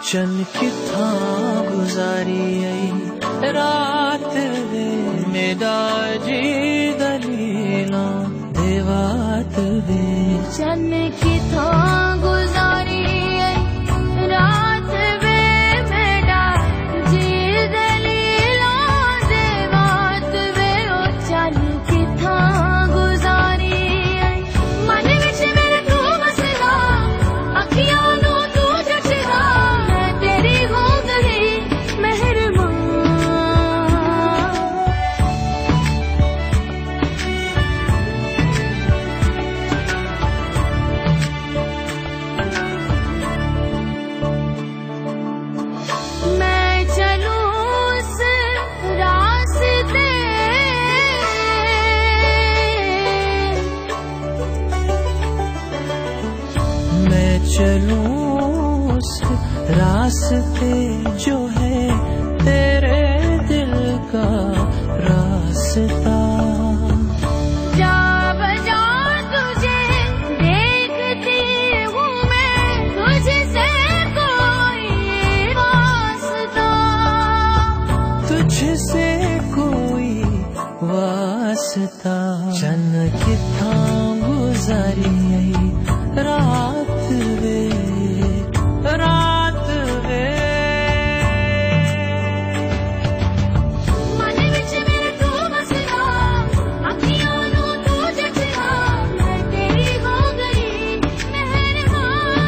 चन किथा गुजारी रात वे मेरा जी दलीला देवात वे चन किथा गुजारी रात वे मेरा जी दलीला देवात वे ओ चन किथा गुजारी मन विच मेरे तू बसदा अखियां चलूं उस रास्ते जो है तेरे दिल का रास्ता। जा बजा तुझे देखती हूँ मैं तुझसे कोई वास्ता, तुझसे कोई वास्ता। चन किथा गुजारी रात वे रात वे मन विच मेरे तू बसदा अखियां नू तू जचदा मैं तेरी हो गई मेहरबान।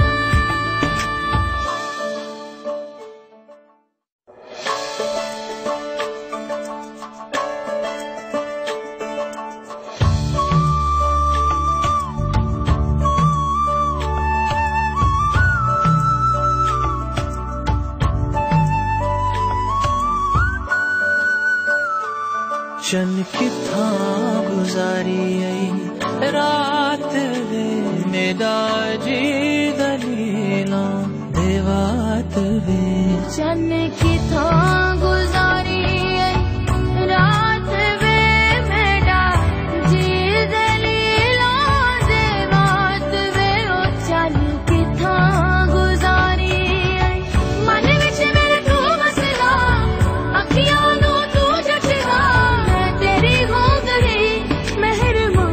चन किथा गुजारी रात वे मेरा जी दलीला देवात वे चन किथा गुजारी रात वे मेरा जी दलीला देवात वे ओ चन किथा गुजारी मन विच मेरे तू बसदा अखियां नू तू जचदा हो गई मेहरबान।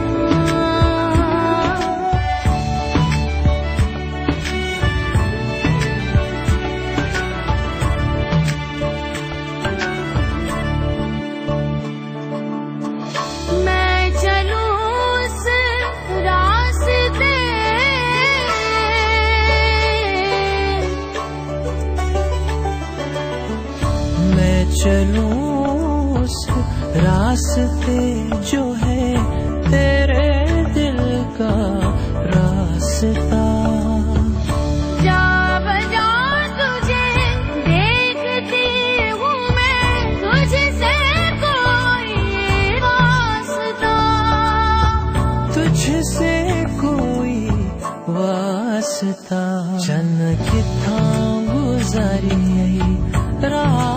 मैं चलूं उस रास्ते मैं चलूं उस रास्ते जो है तेरे दिल का रास्ता। जा बजा तुझे देखती हूँ मैं तुझसे कोई वास्ता, तुझसे कोई वास्ता। चन किथा गुजारी रात